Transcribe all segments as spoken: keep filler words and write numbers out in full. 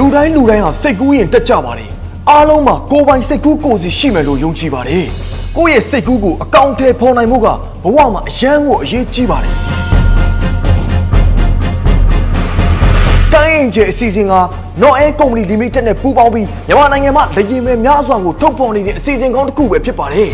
လူတိုင်းလူတိုင်းဟာစိတ်ကူးရင်တက်ကြပါလေအားလုံးမှာကိုယ်ပိုင်စိတ်ကူးကိုယ်စီရှိမယ်လို့ယုံကြည်ပါတယ်ကိုယ့်ရဲ့စိတ်ကူးကိုအကောင့်ထဲဖော်နိုင်မှုကဘဝမှာအယံကိုအရေးကြီးပါတယ် Sky Angel အစီအစဉ်က Not Air Company Limited နဲ့ပူးပေါင်းပြီးမြန်မာနိုင်ငံမှာလေယာဉ်မယ်များစွာကိုထုတ်ဖော်နေတဲ့အစီအစဉ်ကောင်းတစ်ခုပဲဖြစ်ပါတယ်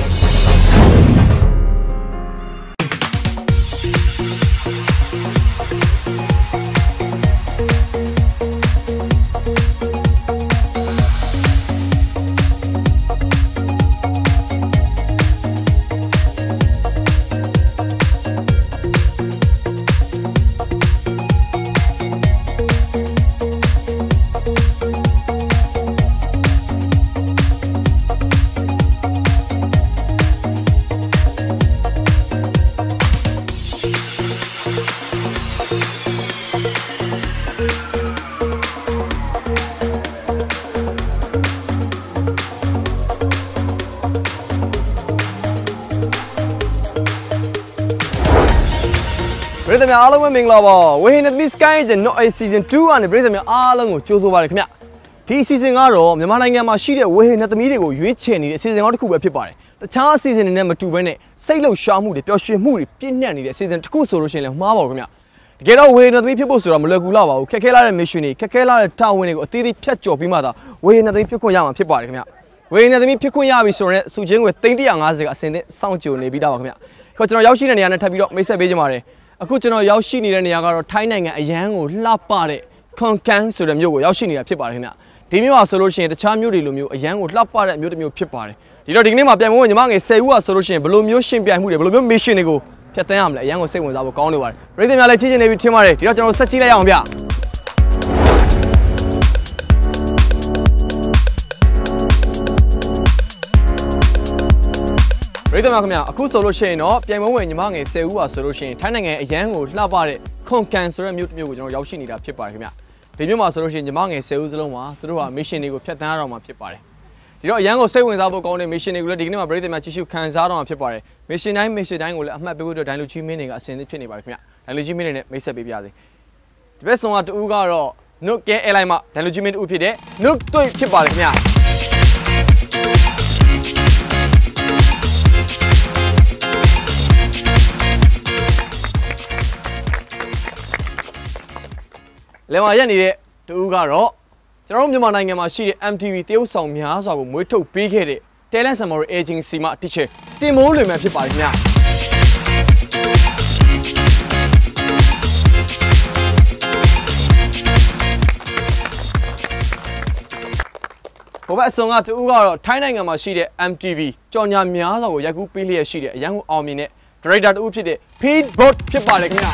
ပြည်သူများအားလုံးပဲမင်္ဂလာပါဝေဟင်သမီး Sky Angel Not Air Season two ကနေပြည်သူများအားလုံးကိုကြိုဆိုပါရခင်ဗျဒီ season ကတော့မြန်မာနိုင်ငံမှာရှိတဲ့ဝေဟင်သမီးတွေကိုရွေးချယ်နေတဲ့ season ကောင်းတစ်ခုပဲဖြစ်ပါတယ်တခြား season တွေနဲ့မတူဘဲနဲ့စိတ်လှုပ်ရှားမှုတွေပျော်ရွှင်မှုတွေပြည့်နှက်နေတဲ့ season တစ်ခုဆိုလို့ရှိရင်လည်းမှားပါဘူးခင်ဗျတကယ်တော့ဝေဟင်သမီးဖြစ်ဖို့ဆိုတာမလွယ်ကူလာပါဘူးခက်ခဲလာတဲ့ mission တွေခက်ခဲလာတဲ့တာဝန်တွေကိုအသေးသေးဖြတ်ကျော်ပြီးမှသာဝေဟင်သမီးဖြစ်ခွင့်ရမှာဖြစ်ပါတယ်ခင်ဗျဝေဟင်သမီးဖြစ်ခွင့်ရပြီဆိုတော့စုချင်းကိုသိန်းone hundred fiftyကအစင်သင့်စောင့်ကြိုနေပြီးသားပါခင်ဗျခေါ်ကျွန်တော်ရောက်ရှိတဲ့နေရာနဲ့ထပ်ပြီးတော့မိတ်ဆက်ပေးကြပါမယ်အခုကျွန်တော်ရောက်ရှိနေတဲ့နေရာကတော့ထိုင်းနိုင်ငံအရန်ကိုလှပတဲ့ခွန်ကန်ဆိုတဲ့မြို့ကိုရောက်ရှိနေတာဖြစ်ပါတယ်ခင်ဗျဒီမြို့ဟာဆိုလို့ရှိရင်တခြားမြို့တွေလိုမျိုးအရန်ကိုလှပတဲ့မြို့တစ်မြို့ဖြစ်ပါတယ်ဒီတော့ဒီကနေ့မှာပြန်ဖို့ညီမငယ်tenဦးဟာဆိုလို့ရှိရင်ဘယ်လိုမျိုးရှင်ပြိုင်မှုတွေဘယ်လိုမျိုး mission တွေကိုဖျက်ဆီးရမလဲအရန်ကိုစိတ်ဝင်စားဖို့ကောင်းနေပါတယ်ပြည်သူများလည်းချစ်ချင်နေပြီထင်ပါတယ်ဒီတော့ကျွန်တော်ဆက်ကြည့်လိုက်အောင်ဗျပြည်သူများခင်ဗျအခုဆိုလို့ရှိရင်တော့ပြိုင်ပွဲဝင်ညီမငယ်tenဦးပါဆိုလို့ရှိရင်ထိုင်းနိုင်ငံအရန်ကိုလှပတဲ့ခွန်ကန်ဆိုတဲ့မြို့တစ်မြို့ကိုကျွန်တော်ရောက်ရှိနေတာဖြစ်ပါတယ်ခင်ဗျဒီမြို့မှာဆိုလို့ရှိရင်ညီမငယ်tenဦးစလုံးမှာသူတို့ဟာ mission တွေကိုဖျက်ဆီးရတော့မှာဖြစ်ပါတယ်ဒီတော့အရန်ကိုစိတ်ဝင်စားဖို့ကောင်းတဲ့ mission တွေကိုလည်းဒီကနေ့မှာပြည်သူများကြည့်ရှုခံစားတော့မှာဖြစ်ပါတယ် mission တိုင်း mission တိုင်းကိုလည်းအမှတ်ပေးဖို့အတွက်ဒိုင်လူကြီးမင်းတွေကအစင်သစ်ဖြစ်နေပါတယ်ခင်ဗျဒိုင်လူကြီးမင်းတွေနဲ့မိတ်ဆက်ပေးပြစေဒီဘက်ဆောင်ကတူကတော့ Nook Air Airline မှာဒိုင်လူကြီးမင်းတူဖြစ်တဲ့ Nook တွေ့ဖြစ်ပါတယ်ခင်ဗျလဲမှာရက်နေတဲ့တူကတော့ကျွန်တော်တို့မြန်မာနိုင်ငံမှာရှိတဲ့ M T V တရုတ်ဆောင်များစွာကိုမွေးထုတ်ပေးခဲ့တဲ့ Talent Summary Agency မှာ teacher တင်မိုးလွင်မဲ့ဖြစ်ပါတယ်ခင်ဗျဟိုဘက်အစုံကတူကတော့ထိုင်းနိုင်ငံမှာရှိတဲ့ M T V ကြော်ညာများစွာကိုရိုက်ကူးပေးလျက်ရှိတဲ့အရန်ကိုအောင်မြင်တဲ့ director တူဖြစ်တဲ့ Pete Bot ဖြစ်ပါတယ်ခင်ဗျ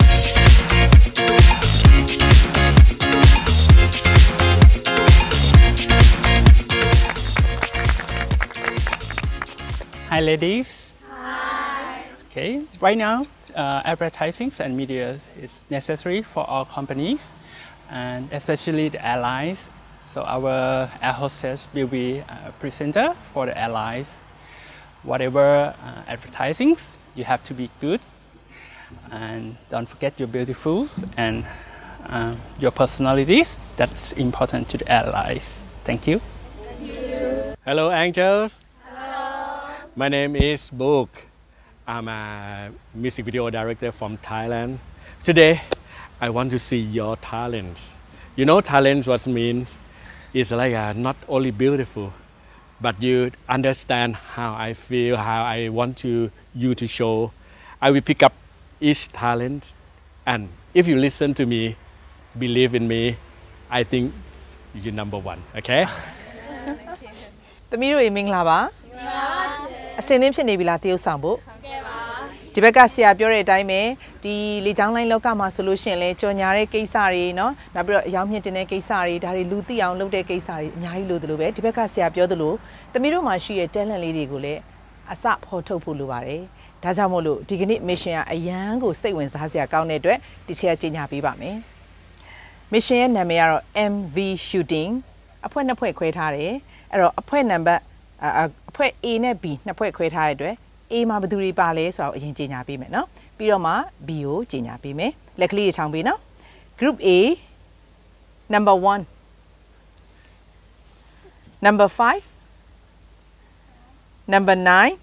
Hi ladies. Hi. Okay, right now uh, advertising and media is necessary for all companies and especially the airlines. So our air hostess will be a presenter for the airlines. Whatever uh, advertising, you have to be good and don't forget your beautiful and uh, your personalities. That's important to the airlines. Thank you. Thank you. Hello Angels. My name is Book. I'm a music video director from Thailand. Today, I want to see your talents. You know talents what means? It's like a, not only beautiful, but you understand how I feel, how I want to, you to show. I will pick up each talent, and if you listen to me, believe in me, I think you're number one, okay? သမီးတို့ရေမင်္ဂလာပါအစင်းသင်းဖြစ်နေပြီလားတရုတ်ဆောင်ဖို့ဟုတ်ကဲ့ပါဒီဘက်ကဆရာပြောတဲ့အတိုင်းပဲဒီလေချောင်းလိုင်းလောကမှာဆိုလို့ရှိရင်လဲကြော်ညာတဲ့ကိစ္စတွေเนาะနောက်ပြီးတော့အယောင်မြင့်တင်တဲ့ကိစ္စတွေဒါတွေလူသိအောင်လုပ်တဲ့ကိစ္စတွေအများကြီးလို့သလိုပဲဒီဘက်ကဆရာပြောသလိုသမီးတို့မှာရှိတဲ့ talent လေးတွေကိုလည်းအစဖော်ထုတ်ဖို့လိုပါတယ်ဒါကြောင့်မို့လို့ဒီကနေ့ mission ကအရန်ကိုစိတ်ဝင်စားစရာကောင်းတဲ့အတွက်ဒီချက်ကြီးညာပေးပါမယ် mission ရဲ့နာမည်ကတော့ M V Shooting အဖွဲ့နှစ်ဖွဲ့ခွဲထားတယ်အဲ့တော့အဖွဲ့နံပါတ်အဖွဲ့ A နဲ့ B နှစ်ဖွဲ့ခွဲထားတဲ့အတွက် A မှာဘယ်သူတွေပါလဲဆိုတော့အရင်ကြီးညာပေးမယ်နော်ပြီးတော့မှ B ကိုကြီးညာပေးမယ်လက်ကလေးတွေထောင်ပေးနော် Group A number one Number five. Number nine.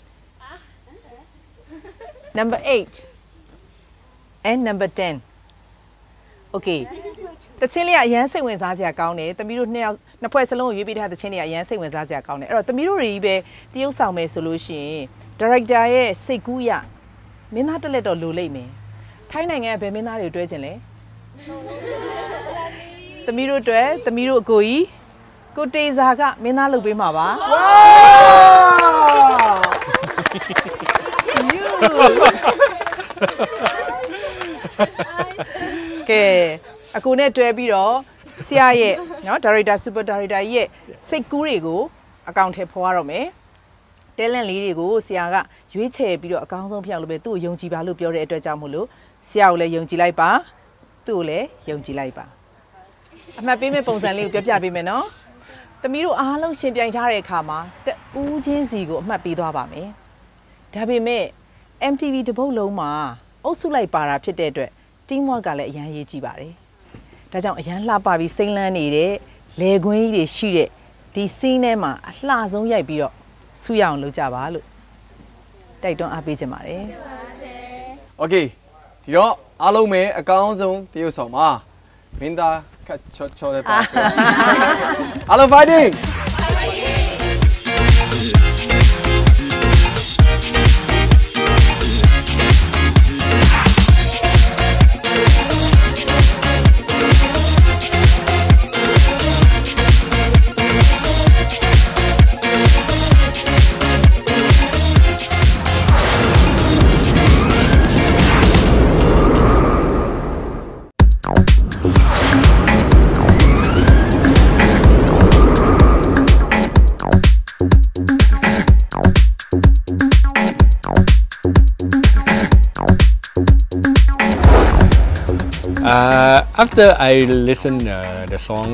Number eight. And number ten. Okay. တချင်းလေးကအရန်စိတ်ဝင်စားစရာကောင်းတယ်။တမီးတို့နှစ်ယောက်နှစ်ဖွဲ့စလုံးကိုရွေးပေးထားတဲ့တချင်းလေးကအရန်စိတ်ဝင်စားစရာကောင်းတယ်။အဲ့တော့တမီးတို့တွေကြီးပဲတရုပ်ဆောင်မယ်ဆိုလို့ရှိရင် director ရဲ့စိတ်ကူးရမင်းသားတက်လက်တော့လိုလိမ့်မယ်။ထိုင်းနိုင်ငံကဘယ်မင်းသားတွေတွဲခြင်းလဲ။တမီးတို့တွဲတမီးတို့အကိုကြီးကိုတေဇာကမင်းသားလုပ်ပေးမှာပါ။ Okay. အကူနဲ့တွဲပြီးတော့ဆရာရဲ့เนาะ director super director ရဲ့စိတ်ကူးတွေကိုအကောင့်ထဲပေါ်ရတော့မယ် talent လေးတွေကိုဆရာကရွေးချယ်ပြီးတော့အကောင်းဆုံးဖြစ်အောင်လုပ်ပေးသူ့ကိုယုံကြည်ပါလို့ပြောတဲ့အတွက်ကြောင့်မို့လို့ဆရာကိုလည်းယုံကြည်လိုက်ပါသူ့ကိုလည်းယုံကြည်လိုက်ပါအမှတ်ပေးမဲ့ပုံစံလေးကိုပြောပြပေးမယ်เนาะသမီးတို့အားလုံးရှင်ပြိုင်ထားတဲ့အခါမှာတဦးချင်းစီကိုအမှတ်ပေးသွားပါမယ်ဒါပေမဲ့ M T V တပုတ်လုံးမှာအုပ်စုလိုက်ပါတာဖြစ်တဲ့အတွက် team work ကလည်းအရန်ရေးကြည့်ပါတယ်ဒါကြောင့်အရန်လှပပြီးစိမ့်လန်းနေတဲ့လေကွင်းကြီးတွေရှိတဲ့ဒီ scene ထဲမှာအလှဆုံးရိုက်ပြီးတော့ဆူရအောင်လုပ်ကြပါလို့တိုက်တွန်းအားပေးချင်ပါတယ် Okay ဒီတော့အားလုံးပဲအကောင်းဆုံးတရုပ်ဆောင်ပါမင်းသားခတ်ချောချောလေးပါဆိုအားလုံး fighting Uh, after I listen uh, the song,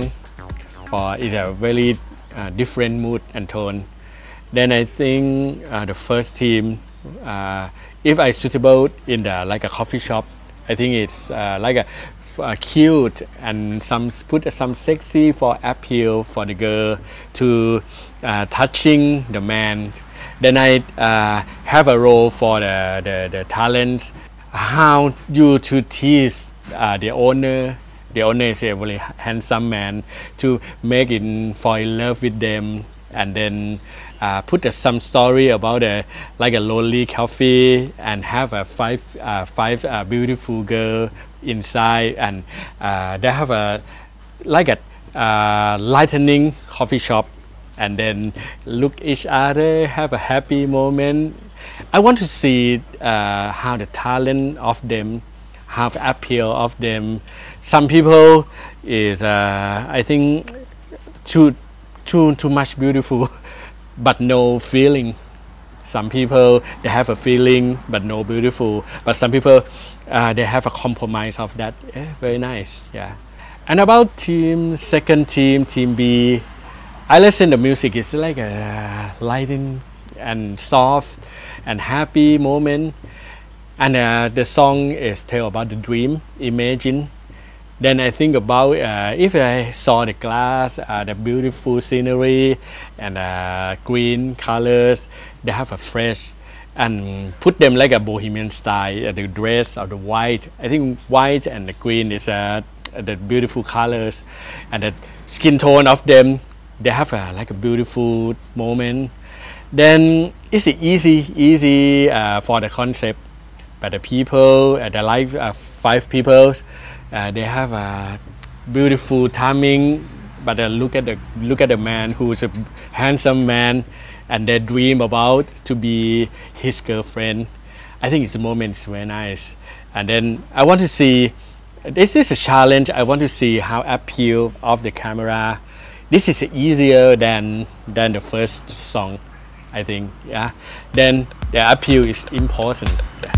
uh, it's a very uh, different mood and tone. Then I think uh, the first team, uh, if I suitable in the like a coffee shop, I think it's uh, like a, a cute and some put some sexy for appeal for the girl to uh, touching the man. Then I uh, have a role for the the, the talent, how you to tease. Uh, the owner, the owner is a very handsome man to make it fall in love with them, and then uh, put uh, some story about a like a lonely coffee and have a five uh, five uh, beautiful girl inside, and uh, they have a like a uh, lightening coffee shop, and then look each other, have a happy moment. I want to see uh, how the talent of them. Have appeal of them. Some people is uh, I think too too too much beautiful, but no feeling. Some people they have a feeling but no beautiful. But some people uh, they have a compromise of that. Yeah, very nice. Yeah. And about team second team team B, I listen the music. It's like a lighting and soft and happy moment. And uh, the song is tell about the dream, imagine. Then I think about uh, if I saw the glass, uh, the beautiful scenery and uh, green colors, they have a fresh and put them like a bohemian style. Uh, the dress or the white, I think white and the green is uh, the beautiful colors, and the skin tone of them, they have a, like a beautiful moment. Then it's easy, easy uh, for the concept. But the people, uh, the life, uh, five people, uh, they have a beautiful timing. But uh, look at the look at the man who is a handsome man, and they dream about to be his girlfriend. I think it's a moment is very nice. And then I want to see. This is a challenge. I want to see how appeal of the camera. This is easier than than the first song, I think. Yeah. Then the appeal is important. Yeah.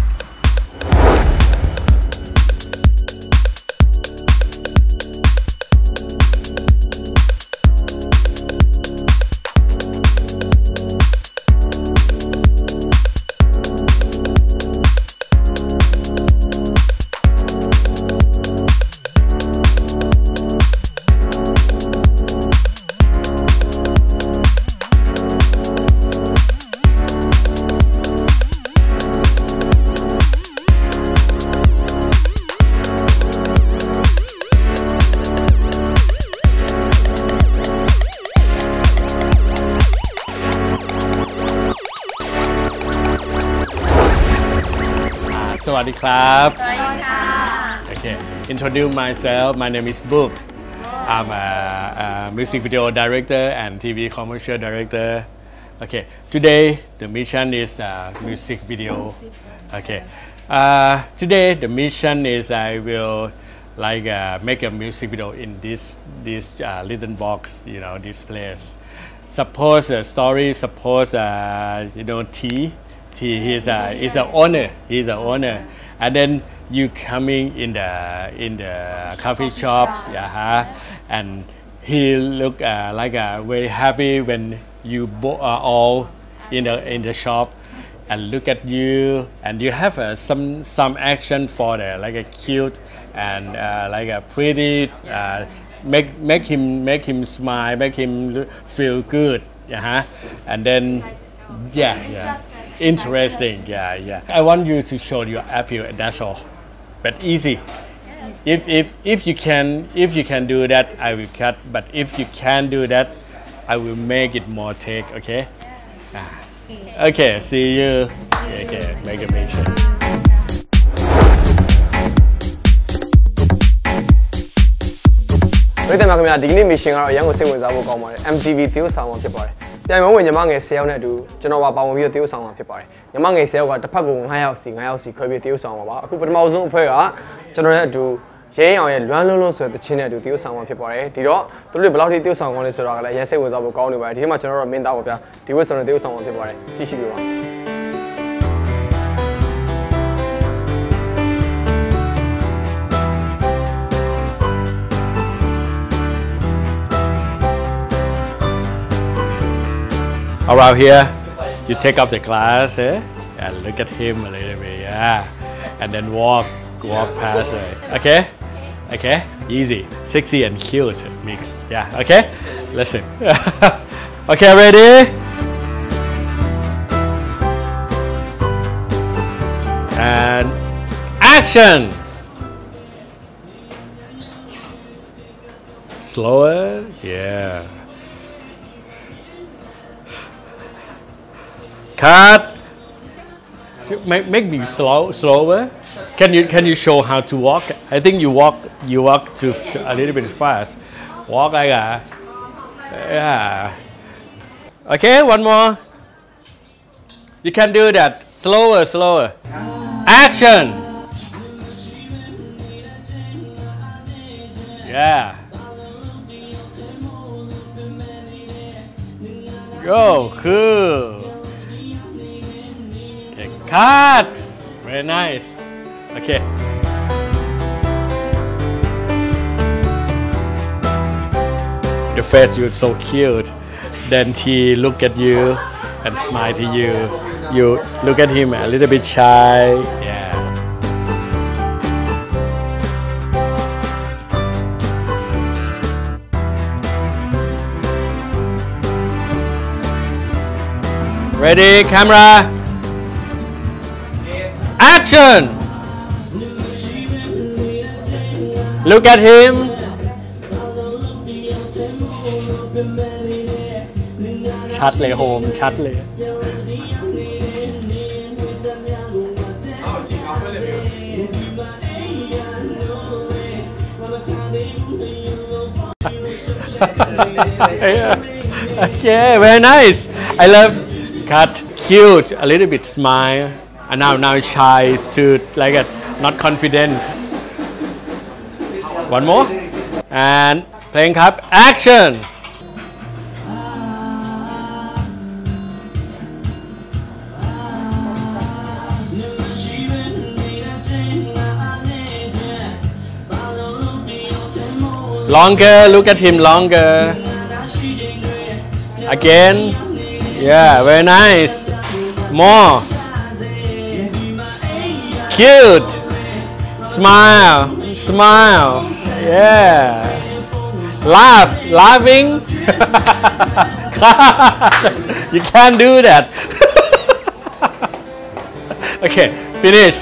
Sawadee Krab. Okay, introduce myself. My name is Book. I'm a, a music video director and T V commercial director. Okay, today the mission is uh, music video. Okay, uh, today the mission is I will like uh, make a music video in this this uh, little box, you know, this place. Suppose a story. Suppose uh, you know T. T. He's a he's a owner. He's a owner, and then you coming in the in the coffee shop, yeah, and he look uh, like uh, very happy when you bo- are all in the in the shop, and look at you, and you have uh, some some action for the like a cute and uh, like a pretty, uh, make make him make him smile, make him feel good, yeah, and then yeah, yeah, interesting, yeah, yeah. I want you to show your appeal. That's all. But easy. If if if you can if you can do that, I will cut. But if you can't do that, I will make it more take. Okay. Ah. Okay. See you. Okay. Make a mission. ပြည်သက်များခင်ဗျာဒီကနေ့ mission ကတော့အရင်ကစိတ်ဝင်စားဖို့ကောင်းပါတယ် M T V သရုပ်ဆောင်မှာဖြစ်ပါတယ်ပြိုင်ပွဲဝင်ညီမငယ်၁၀ယောက်နဲ့အတူကျွန်တော်ပါပါဝင်ပြီးသရုပ်ဆောင်မှာဖြစ်ပါတယ်ညီမငယ်၁၀ယောက်ကတစ်ဖက်က၅ယောက်စီ၅ယောက်စီခွဲပြီးသရုပ်ဆောင်မှာပါအခုပထမဆုံးအဖွဲ့ကကျွန်တော်ရဲ့အတူရဲရင်အောင်ရဲ့လွမ်းလုံးလုံးဆိုတဲ့တခြင်းနဲ့အတူသရုပ်ဆောင်မှာဖြစ်ပါတယ်ဒီတော့သူတို့ဘယ်လောက်ထိသရုပ်ဆောင်ကောင်းလဲဆိုတော့ကလည်းအရင်စိတ်ဝင်စားဖို့ကောင်းနေပါတယ်ဒီမှာကျွန်တော်တို့မင်းသားပါဗျာဒီဝက်ဆိုတဲ့သရုပ်ဆောင်မှာဖြစ်ပါတယ်ကြည့်ရှိပြပါ Around here, you take off the glass, eh? And look at him a little bit, yeah. And then walk, walk past it. Okay? Okay? Easy. Sexy and cute mix. Yeah, okay? Listen. Okay, ready? And action! Slower? Yeah. Cut. Make, make me slow, slower. Can you can you show how to walk? I think you walk you walk too a little bit fast. Walk like a yeah. Okay, one more. You can do that. Slower, slower. Action. Yeah. Go, cool. Cut! Very nice. Okay. The face, you're so cute. Then he look at you and smile to you. You look at him a little bit shy. Yeah. Ready, camera. Action! Look at him. Chat เลยโฮมชัดเลย Okay, very nice. I love cut. Cute, a little bit smile. And now, now shy is too like a not confident. One more, and playing cup. Action! Longer. Look at him longer. Again. Yeah, very nice. More. Cute. Smile. Smile. Yeah. Laugh. Laughing. You can't do that. Okay, finish.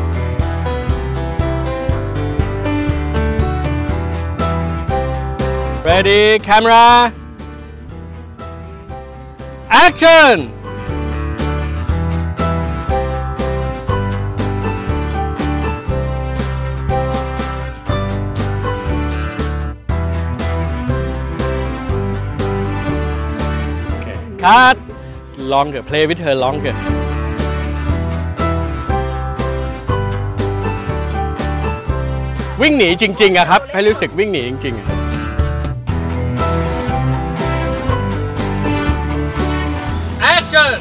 Ready, camera. Action! cut longer play with her longerวิ่งหนีจริงๆอะครับให้รู้สึกวิ่งหนีจริงๆ Action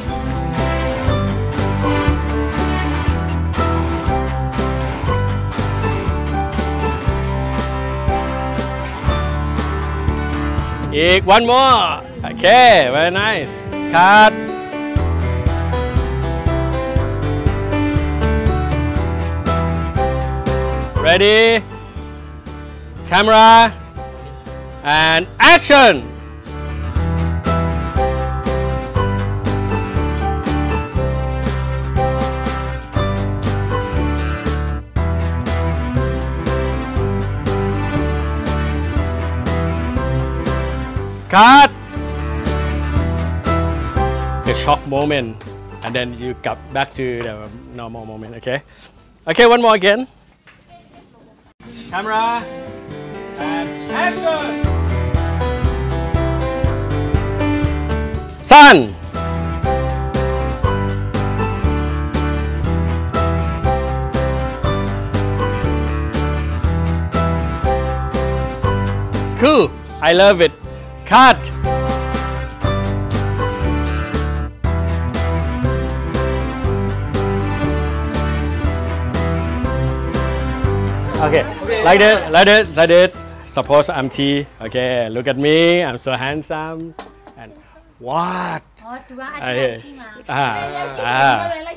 อีก one more okay very nice cut ready camera and action cut the shock moment and then you cut back to the normal moment okay okay one more again camera and action sun cool I love it cut okay like this like this like this suppose I'm T okay look at me I'm so handsome and what okay ah ah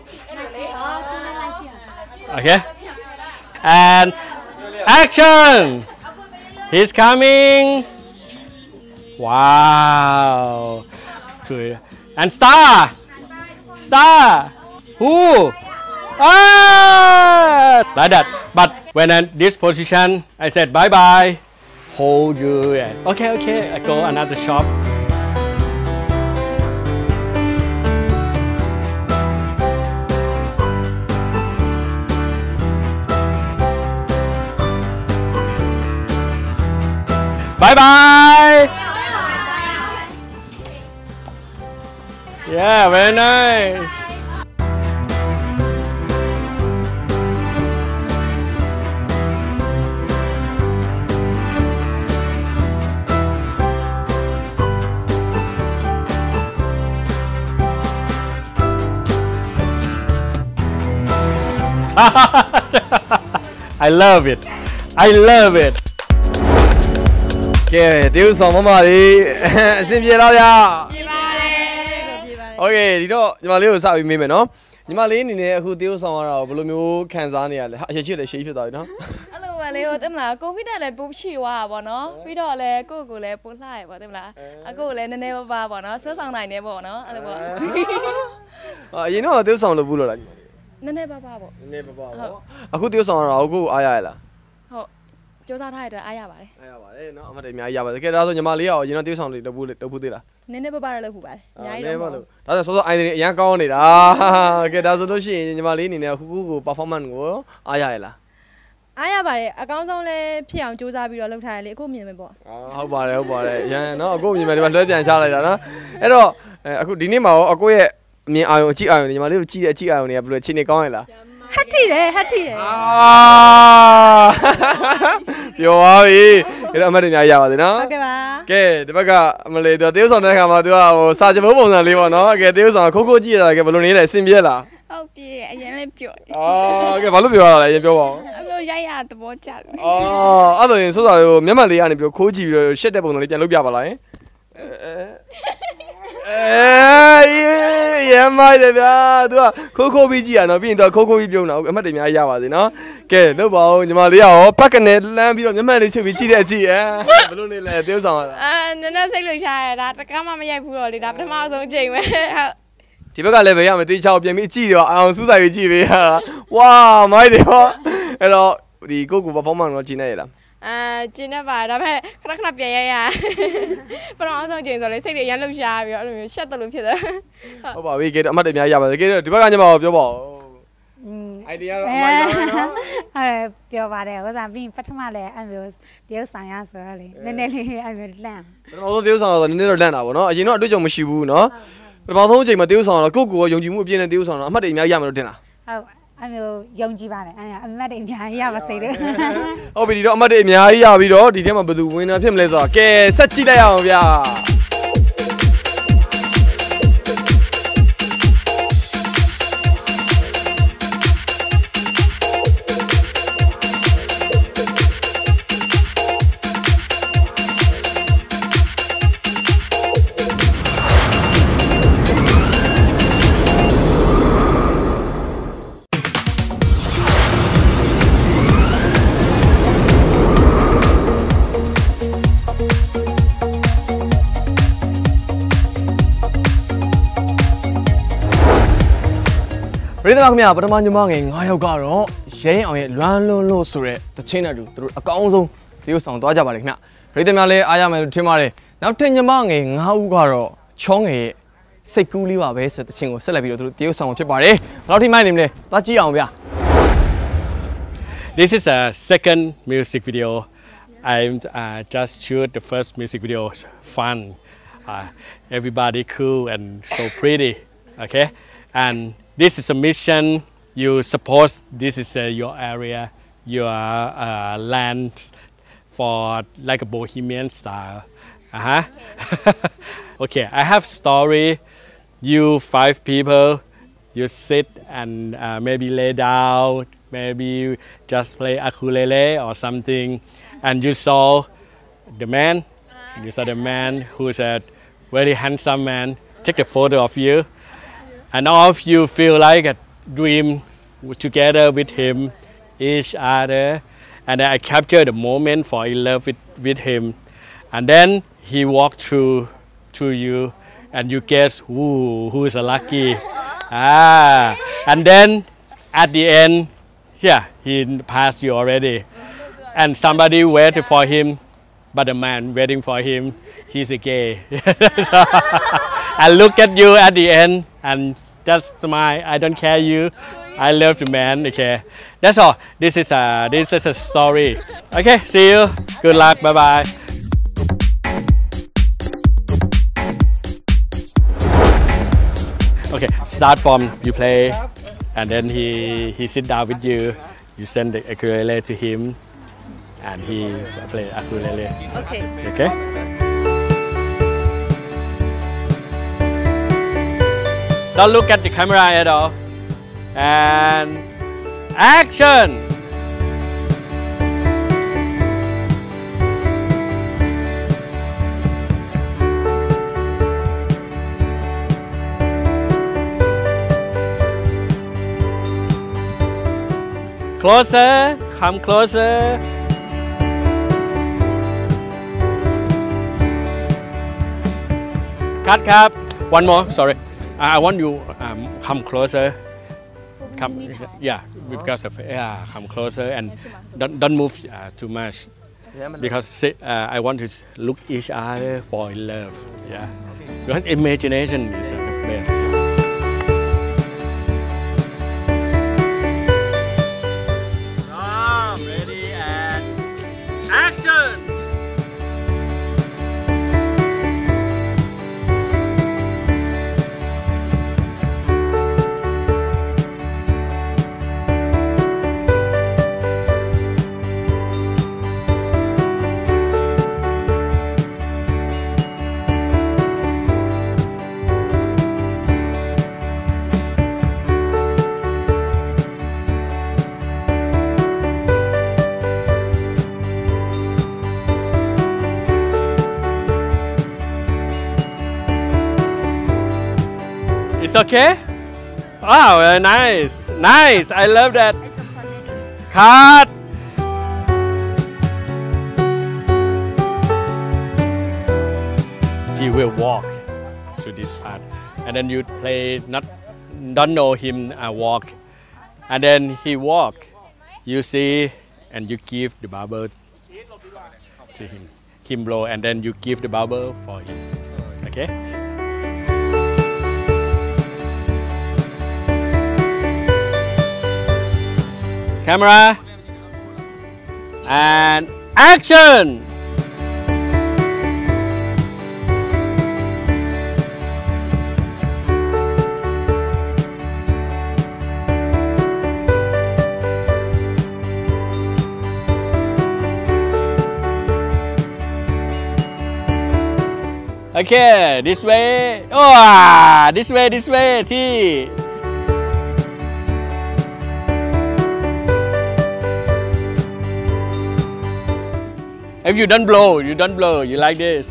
okay and action he's coming wow good and star star who ah like that but when in this position I said bye bye hold you and okay okay I go another shop bye bye yeah very nice I love it I love it ကဲတေးဥဆောင်မမလေးအဆင်ပြေတော့ဗျာပြေပါတယ်ကိုပြေပါတယ် Okay ဒီတော့ညီမလေးကိုစပြီးမေးမယ်နော်ညီမလေးအနေနဲ့အခုတေးဥဆောင်ရတာကိုဘယ်လိုမျိုးခံစားနေရလဲအရေးကြီးတယ်ရှေ့ဖြစ်သွားပြီနော်အဲ့လိုပဲလေဟိုတင်မလားကိုဗစ်တက်လည်းပိုးချီသွားတာပေါ့နော်ပြီးတော့လည်းကိုယ့်ကိုယ်လည်းပိုးလှရပေါ့တင်မလားအကိုယ်လည်းနည်းနည်းပါးပါးပေါ့နော်ဆွဆောင်နိုင်နေပေါ့နော်အဲ့လိုပေါ့အရင်တော့တေးဥဆောင်လို့ဘူးလို့လားညီမလေးနည်းနည်းပါးပါးပေါ့နည်းနည်းပါးပါးပေါ့အခုတေးဥဆောင်ရတာကိုအားရရလားဟုတ်စူးစမ်းထားတဲ့အတွက်အားရပါတယ်အားရပါတယ်နော်အမှတ်တည်းအများကြီးရပါတယ်ကဲဒါဆိုညီမလေးရောအရင်တော့တေးဥဆောင်လေးလုပ်ဖို့လုပ်ဖို့သေးလားနည်းနည်းပါးပါးတော့လုပ်ဖို့ပါတယ်အများကြီးတော့လို့ဒါဆိုစောစောအိုင်ဒီအရန်ကောင်းနေတာကဲဒါဆိုလို့ရှိရင်ညီမလေးအနေနဲ့အခုခုကို performance ကိုအားရရလားအားရပါတယ်အကောင်းဆုံးလည်းဖြစ်အောင်စူးစမ်းပြီးတော့လုပ်ထားရလေအခုမြင်မယ်ပေါ့အာဟုတ်ပါတယ်ဟုတ်ပါတယ်ရန်နော်အခုမြင်မယ်ဒီမှာလွှဲပြန်ချလိုက်တာနော်အဲ့တော့အခုဒီနေ့မှာရောအကိုရဲ့အမြင်အာရုံအကြည့်အာရုံညီမလေးကိုကြည့်တဲ့အကြည့်အာရုံတွေကဘယ်လိုအခြေအနေကောင်းရလားဟတ်ထိတယ်ဟတ်ထိတယ်အာပြောပါပြီအဲ့တော့အမှတ်တများရပါသေးနော်ဟုတ်ကဲ့ပါကဲဒီဘက်ကအမလေးတော့တေးဥဆောင်တဲ့ခါမှာ तू ကဟိုစာချပုံပုံစံလေးပေါ့နော်ကဲတေးဥဆောင်ခိုးခိုးကြည့်ရတာကဲဘယ်လိုနေလဲအဆင်ပြေလားဟုတ်ပြေအရင်လည်းပြောအာကဲဘာလို့ပြောရတာလဲအရင်ပြောပါဦးအမျိုးရိုက်ရသဘောကျတယ်အော်အဲ့ဒါရင်စိုးစာကိုမျက်မှန်လေးကနေပြီးခိုးကြည့်ပြီးတော့ရှက်တဲ့ပုံစံလေးပြန်လုပ်ပြပါလားယင်အေးရမ်းမိုက်တယ်ဗျာ तू ကခိုးခိုးပြီးကြည့်ရနော်ပြီးရင် तू ခိုးခိုးပြီးပြုံးတာအမှတ်တွေများရပါစေနော်ကဲလုပ်ပါဦးညီမလေးရောပတ်ကနေလမ်းပြီးတော့မျက်မှန်လေးချုပ်ပြီးကြည့်တဲ့အကြည့်အဲဘယ်လိုနေလဲတေးဥဆောင်ရတာအာနည်းနည်းစိတ်လှုပ်ရှားရတာတကားမှမရိုက်ဘူးတော့လေဒါပထမဆုံးချိန်ပဲဟုတ်ဒီဘက်ကလည်းပဲရမယ်တေးချောက်ပြန်ပြီးကြည့်တော့အောင်စူးစိုက်ပြီးကြည့်ပေးရတာဝါမိုက်တယ်ဟောအဲ့တော့ဒီကိုကို performance တော့ကြည့်နေရလားအာကျင်းနေပါဒါပေမဲ့ခဏခဏပြန်ရရပထမဆုံးချိန်ဆိုလေစိတ်တွေရမ်းလှုပ်ရှားပြီးတော့အဲ့လိုမျိုးရှက်တယ်လို့ဖြစ်တယ်ဟုတ်ပါပြီကဲအမှတ်တွေများရပါတယ်ကဲဒီဘက်ကညမပြောပါဦးอืมไอเดียไม่ได้เนาะอะไรเปียวบาเลยก็จะมีพัฒนาเลยอันเดียวเดียวสัญญาสวยเลยเน้นๆเลยอันเดียวแรงเราต้องเดียวสั่งเราเน้นๆเราแรงอ่ะเนาะยินว่าด้วยจงมาชิบูเนาะบางทีมาเดียวสั่งเรากูกูยงจิมูเปลี่ยนเดียวสั่งเราไม่ได้มีอะไรมาเราเด่นอ่ะอันเดียวยงจีบาเลยอันเดียวไม่ได้มีอะไรมาใส่เลยเอาไปดีเราไม่ได้มีอะไรไปดีดีที่มาประตูวินนะเพิ่มเลยจ้ะแกสัจจิได้ยังพี่ပြည်သူခင်ဗျာပထမညီမငယ်၅ယောက်ကတော့ရဲအောင်ရဲ့လွမ်းလွန်းလို့ဆိုတဲ့တချင်းနဲ့တူသူတို့အကောင်းဆုံးတရုပ်ဆောင်သွားကြပါတယ်ခင်ဗျပြည်သူများလည်းအားရမယ်လို့ထင်ပါတယ်နောက်ထပ်ညီမငယ်၅ဦးကတော့ချောငယ်ရဲ့စိတ်ကူးလေးပါပဲဆိုတဲ့တချင်းကိုဆက်လက်ပြီးတော့သူတို့တရုပ်ဆောင်ဖြစ်ပါတယ်ဘယ်လောက်ထိမှိုက်နေမလဲသွားကြည့်အောင်ဗျာ This is a second music video. I uh, just shoot the first music video. Fun, uh, everybody cool and so pretty. Okay, and this is a mission. You suppose this is uh, your area, your uh, land for like a bohemian style. Uh-huh. Okay, I have story. You five people, you sit and uh, maybe lay down, maybe just play ukulele or something, and you saw the man. You saw the man who's a very handsome man. Take a photo of you. And all of you feel like a dream together with him, each other. And then I captured the moment for in love with, with him. And then he walked through to you and you guess who, who's a lucky. Ah, and then at the end, yeah, he passed you already. And somebody waited for him, but the man waiting for him, he's a gay. So, I look at you at the end and just smile. I don't care you. I love the man. Okay, that's all. This is a this is a story. Okay, see you. Good luck. Bye bye. Okay, start from you play, and then he he sit down with you. You send the ukulele to him, and he play ukulele. Okay. Okay. Don't look at the camera at all. And action! Closer, come closer. Cut, cut. One more, sorry. I want you um, come closer. Come, yeah, because of yeah, come closer and don't don't move uh, too much. Because uh, I want to look each other for in love. Yeah, because imagination is uh, the best. Come, ready and action. It's okay? Wow, very nice. Nice. I love that. Cut. He will walk to this part. And then you play, not, don't know him uh, walk. And then he walk. You see, and you give the bubble to him. Him blow, and then you give the bubble for him. Okay? Camera. And action! Okay, this way. Oh, this way, this way, T. If you don't blow, you don't blow, you like this.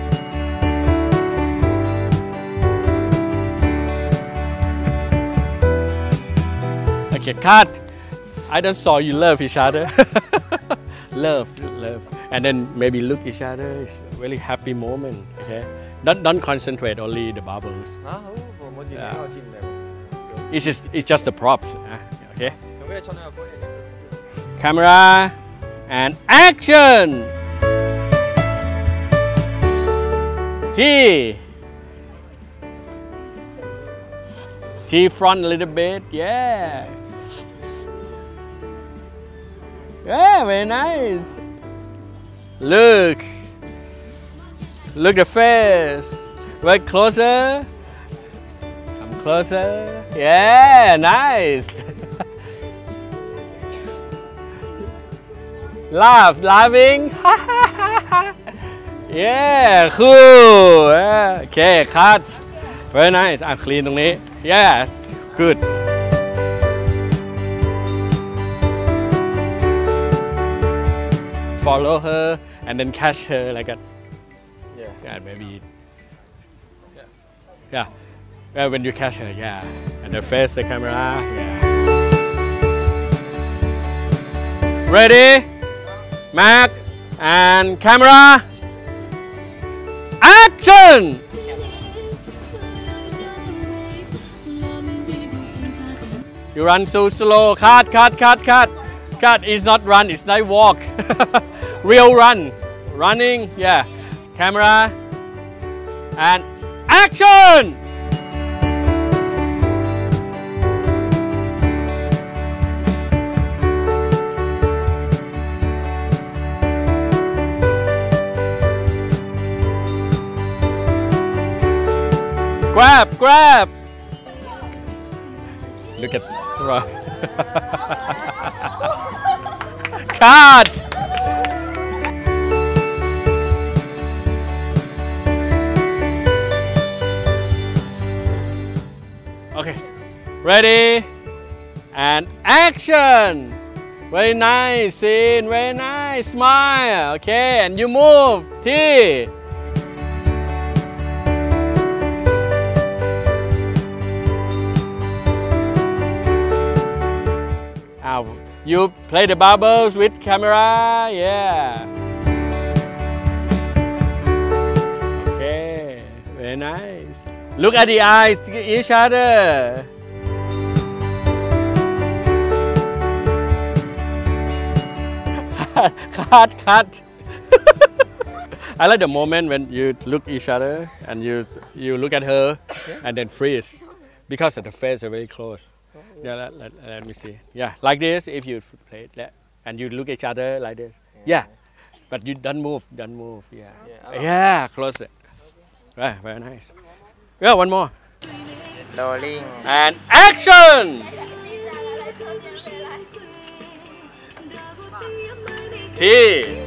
Okay, cut. I don't saw you love each other. Love, love. And then maybe look each other. It's a really happy moment. Okay, don't don't concentrate only the bubbles. Yeah. It's just it's just the props. Okay. Camera and action. T. T front a little bit. Yeah. Yeah, very nice. Look. Look the face. Right closer. Come closer. Yeah, nice. Laugh, laughing. Yeah, cool. Yeah. Okay, cut. Very nice. I'm clean ตรงนี้ Yeah, good. Follow her and then catch her like that. Yeah. Yeah, maybe. Yeah. Yeah. Well, when you catch her, yeah. And then face the camera. Yeah. Ready? Mac and camera. Action! You run so slow. Cut, cut, cut, cut. Cut. It's not run. It's not walk. Real run. Running. Yeah. Camera. And action! Grab, grab. Look at right. Cut. Okay. Ready? And action. Very nice scene. Very nice. Smile. Okay, and you move. T. You play the bubbles with camera, yeah. Okay, very nice. Look at the eyes to each other. Cut, cut. I like the moment when you look each other and you you look at her and then freeze because the face are very close. Yeah, let, let, let me see. Yeah, like this if you play that and you look at each other like this. Yeah, but you don't move, don't move. Yeah, yeah, yeah, close it. Right, very nice. Yeah, one more. Rolling. And action! T.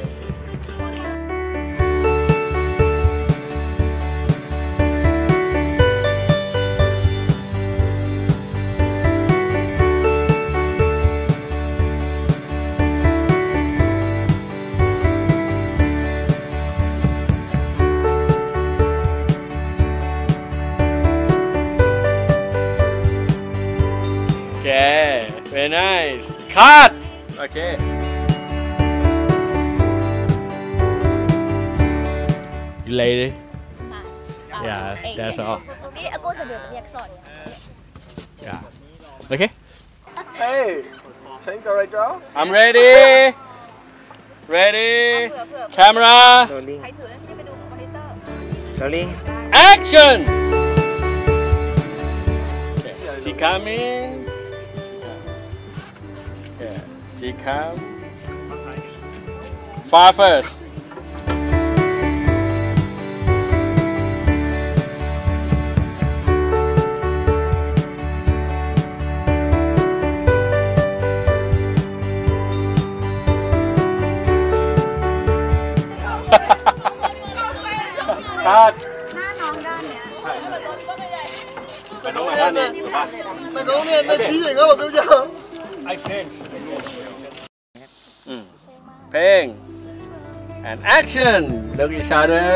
Okay, very nice. Cut! Okay. You lady? Yeah, that's all. Yeah. Okay? Hey, change director. I'm ready. Ready. Camera. Rolling. Rolling. Action! Okay. She coming. Okay. G cam. Far first. Cut. ไปน้องมาด้านนี้ถูกป่ะแต่น้องเนี่ยนาทีอย่างเขาบอกเขาจะไอ้เพลงอืมเพลง and action look each other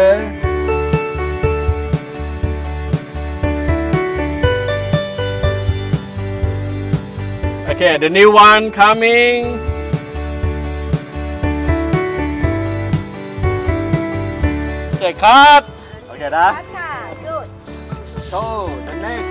okay the new one coming okay cut okay นะ show the next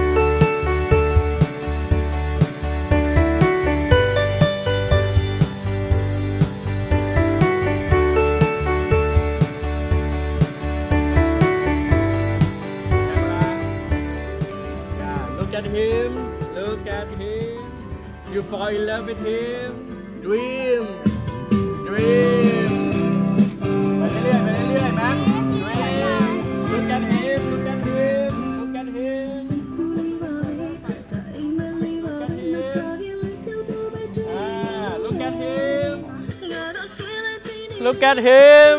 Look at him, look at him. You fall in love with him. Dream, dream. ไปเรื่อยๆไปเรื่อยๆมัน Dream. Look at him, look at him, look at him. Look at him. Ah, look at him. Look at him.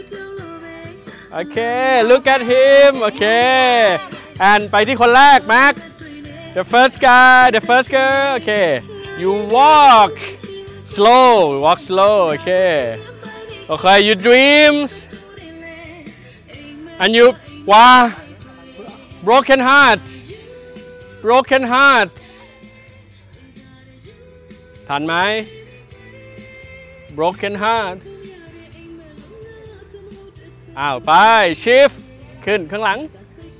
Okay, look at him. Okay. And ไปที่คนแรก Mac. The first guy, the first girl, okay. You walk slow, walk slow, okay. Okay, you dreams. And you, wow, broken heart, broken heart. ทันไหม broken heart. อ้าวไป shift ขึ้นข้างหลัง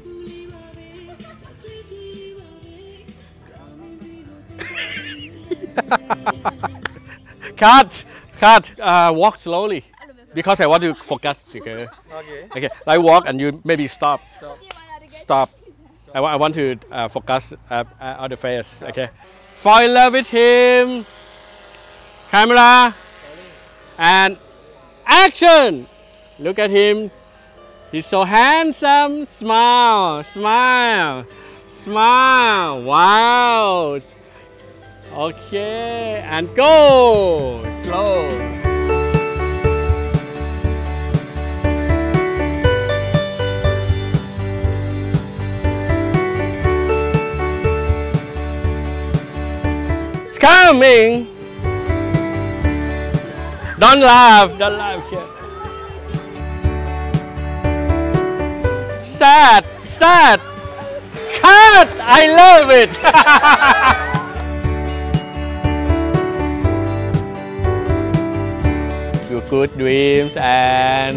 Cut, cut. Uh, walk slowly, because I want to focus. Okay. Okay. Okay. Like walk and you maybe stop. Stop. I, wa I want to uh, focus uh, uh, on the face. Okay. Fall in love with him. Camera. And action. Look at him. He's so handsome. Smile. Smile. Smile. Wow. Okay, and go slow. It's coming. Don't laugh, don't laugh. Sad, sad. Cut! I love it. Good dreams and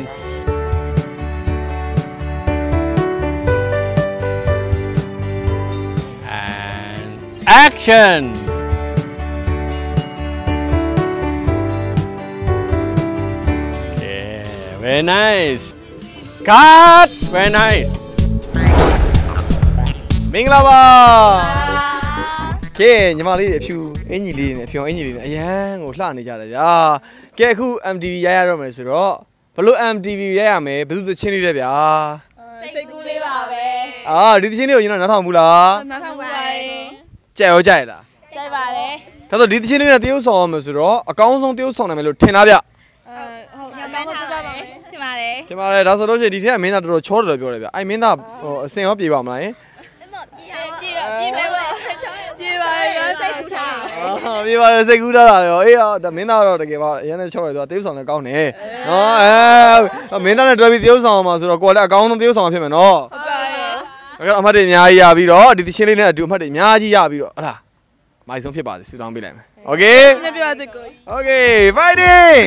and action. Okay, very nice. Cut. Very nice. မင်္ဂလာပါကဲညီမလေးတွေအဖြူအင်ကြီးလေးနဲ့အဖြူအင်ကြီးလေးနဲ့အရန်ကိုလှနေကြတယ်ဗျာကဲအခု M T V ရိုက်ရတော့မယ်ဆိုတော့ဘလို့ M T V ရိုက်ရမယ်ဘယ်သူသချင်းလေးလဲဗျာစိတ်ကူးလေးပါပဲအာဒီသချင်းလေးကိုကျွန်တော်နားထောင်ဘူးလားနားထောင်ပါတယ်ကြိုက်ရောကြိုက်လားကြိုက်ပါတယ်ဒါဆိုဒီသချင်းလေးနဲ့တရုပ်ဆောင်ရမယ်ဆိုတော့အကောင်းဆုံးတရုပ်ဆောင်နိုင်မယ်လို့ထင်လားဗျဟုတ်ညကောင်းဆုံးကြိုးစားပါမယ်ထင်ပါတယ်ထင်ပါတယ်ဒါဆိုတော့ဒီထက်ကမင်းသားတော်တော်ချောတော်ပြောတယ်ဗျအဲ့မင်းသားဟိုအစင်ရောပြေပါမလားပြေပြေပြေပါပြေပါရောစိတ်ကူးထားအာပြေပါရောစိတ်ကူးထားတာရောအေးဒါမင်းသားတော့တကယ်ပါအရင်နဲ့ချောတယ်ဆိုတော့တရုပ်ဆောင်လည်းကောင်းတယ်နော်အဲမင်းသားနဲ့တွဲပြီးတရုပ်ဆောင်အောင်ဆိုတော့ကိုယ်လည်းအကောင်းဆုံးတရုပ်ဆောင်ဖြစ်မယ်နော်ဟုတ်ပါရဲ့အဲ့တော့အမှတ်တွေအများကြီးရပြီးတော့ဒီသချင်းလေးနဲ့အတူအမှတ်တွေအများကြီးရပြီးတော့ဟလားအမိုက်ဆုံးဖြစ်ပါစေဆူတောင်းပေးလိုက်မယ်โอเคကျေးဇူးပါစေကိုโอเค fighting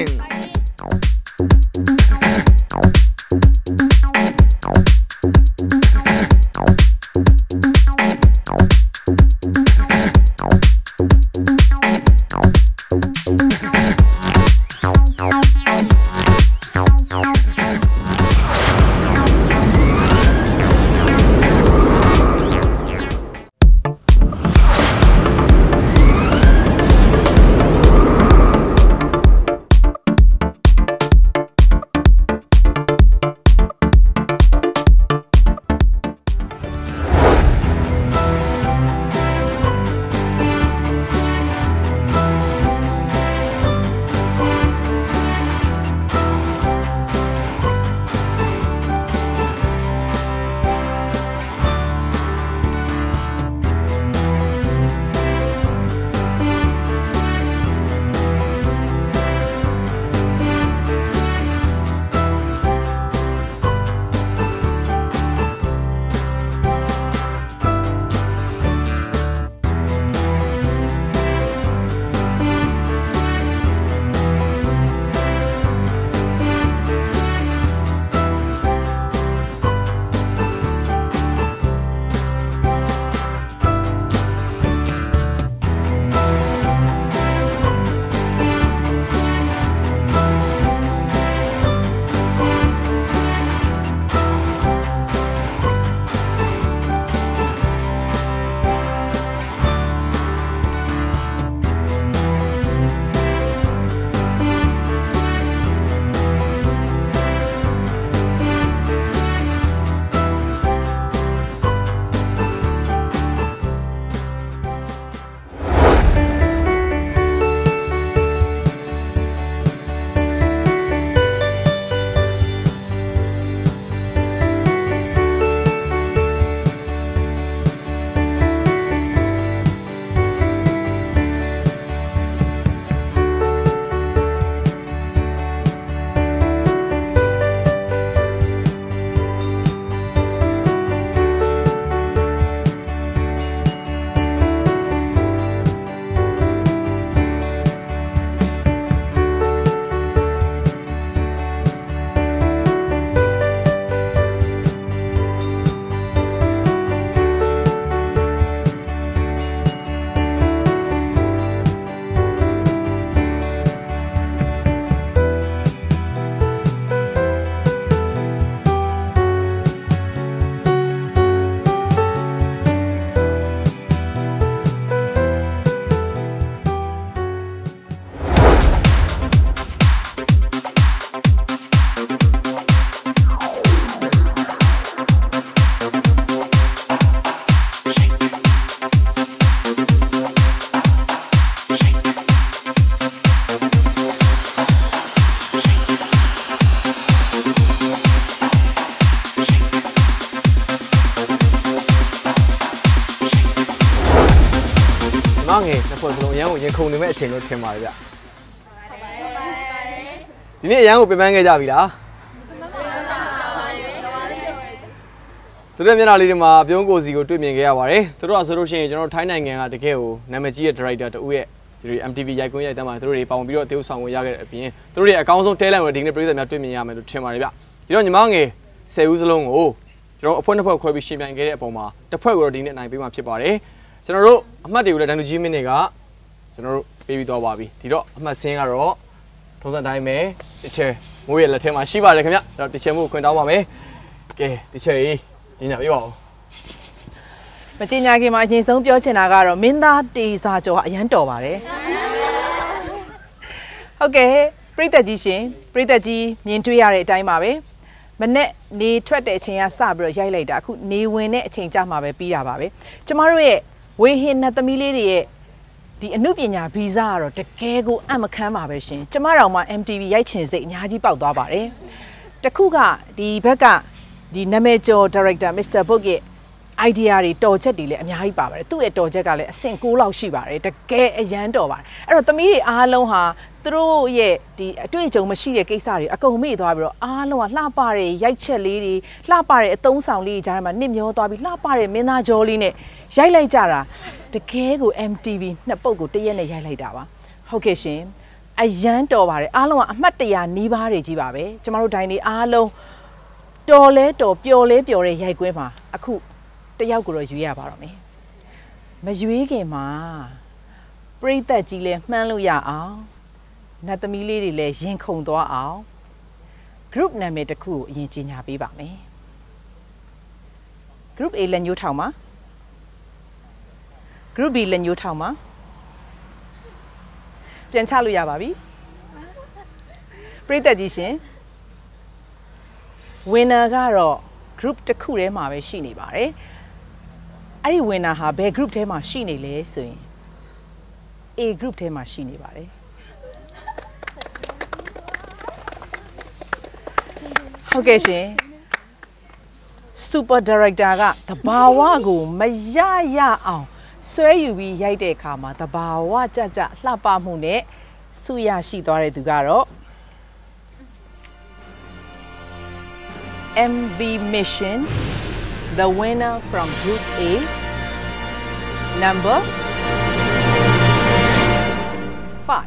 မငယ်တစ်ဖွဲ့စလုံးအရန်ကိုရင်ခုန်နေမဲ့အချိန်လို့ထင်ပါတယ်ဗျဒီနေ့အရန်ကိုပြင်ပန်းခဲ့ကြပြီလားသူတို့မျက်နှာလေးတွေမှာပြုံးကိုစီကိုတွေ့မြင်ခဲ့ရပါတယ်သူတို့ကဆိုလို့ရှိရင်ကျွန်တော်ထိုင်းနိုင်ငံကတကယ်ကိုနာမည်ကြီးတဲ့ director တူရဲ့ဒီ M T V ရိုက်ကွင်းရိုက်တမ်းမှာသူတို့တွေပေါဝင်ပြီးတော့အသေးဆောင်ဝင်ရခဲ့တဲ့အပြင်သူတို့တွေအကောင်းဆုံး talent ကိုဒီနေ့ပြည်သက်များတွေ့မြင်ရမယ်လို့ထင်ပါတယ်ဗျဒီတော့ညီမငယ်ဆယ်ဦးစလုံးကိုကျွန်တော်အဖွဲ့နှစ်ဖွဲ့ခွဲပြီးရှင်ပြိုင်ခဲ့တဲ့အပေါ်မှာတစ်ဖွဲ့ကိုတော့ဒီနေ့အနိုင်ပေးမှဖြစ်ပါတယ်ကျွန်တော်တို့အမှတ်တွေကိုလည်းဒန်လူကြီးမင်းတွေကကျွန်တော်တို့ပေးပြီးတော့ပါပြီဒီတော့အမှတ်စင်းကတော့ထုံးစံတိုင်းပဲတစ်ချက်မိုးရဲ့လက်ထဲမှာရှိပါတယ်ခင်ဗျအဲ့တော့တစ်ချက်မို့ခွင့်တောင်းပါမယ်ကဲတစ်ချက်ကြီးညညာပြပါဦးမကျင်ညာခင်မှာအရင်ဆုံးပြောချင်တာကတော့မင်းသားတေစာကျော်ကအရန်တော်ပါတယ်ဟုတ်ကဲ့ပရိသတ်ကြီးရှင်ပရိသတ်ကြီးမြင်တွေ့ရတဲ့အတိုင်းပါပဲမနဲ့နေထွက်တဲ့အချိန်ကစပြီးတော့ရိုက်လိုက်တာအခုနေဝင်တဲ့အချိန်ကြမှာပဲပြီးတာပါပဲကျမတို့ရဲ့ဝေဟင်နှစ်သမီးလေးတွေရဲ့ဒီအမှုပညာဗီဇကတော့တကယ်ကိုအံ့မခန်းပါပဲရှင်ကျမတို့မှ M T V ရိုက်ချင်စိတ်အများကြီးပေါက်သွားပါတယ်တခုကဒီဘက်ကဒီနာမည်ကျော် director Mister Book ရဲ့ idea တွေတော်ချက်တွေလည်းအများကြီးပါပါတယ်သူ့ရဲ့တော်ချက်ကလည်းအဆင့်၉လောက်ရှိပါတယ်တကယ်အရန်တော်ပါတယ်အဲ့တော့သမီးတွေအားလုံးဟာသူတို့ရဲ့ဒီအတွေ့အကြုံမရှိတဲ့ကိစ္စတွေအကုန်မေ့သွားပြီးတော့အားလုံးကလှပတဲ့ရိုက်ချက်လေးတွေလှပတဲ့အသုံးဆောင်လေးတွေကြားထဲမှာနစ်မျောသွားပြီးလှပတဲ့မင်းသားကြောလေးနဲ့ရိုက်လိုက်ကြတာတကယ်ကို M T V နှစ်ပုတ်ကိုတရက်နဲ့ရိုက်လိုက်တာပါဟုတ်ကဲ့ရှင်အရန်တော်ပါတယ်အားလုံးကအမှတ်တရနီးပါးတွေကြီးပါပဲကျမတို့ဒိုင်းလေးအားလုံးတော်လဲတော်ပျော်လဲပျော်တဲ့ရိုက်ကွင်းမှာအခုတယောက်ကိုတော့ရွေးရပါတော့မယ်မရွေးခင်မှာပရိသတ်ကြီးလဲမှန်းလို့ရအောင်နတ်သမီးလေးတွေလည်းရင်ခုန်သွားအောင် group နာမည်တစ်ခုကိုအရင်ကြီးညာပေးပါမယ် group A လက်ညှိုးထောင်ပါ group B လက်ညှိုးထောင်ပါပြန်ချလို့ရပါပြီပရိသတ်ကြီးရှင် winner ကတော့ group တစ်ခုထဲမှာပဲရှိနေပါတယ်အဲ့ဒီ winner ဟာဘယ် group ထဲမှာရှိနေလဲဆိုရင် A group ထဲမှာရှိနေပါတယ်ဟုတ်ကဲ့ရှင် super director ကတဘာဝကိုမရရအောင်ဆွဲယူပြီးရိုက်တဲ့အခါမှာတဘာဝကြကြလှပမှုနဲ့ဆုရရှိသွားတဲ့သူကတော့ M V Mission the winner from group A number five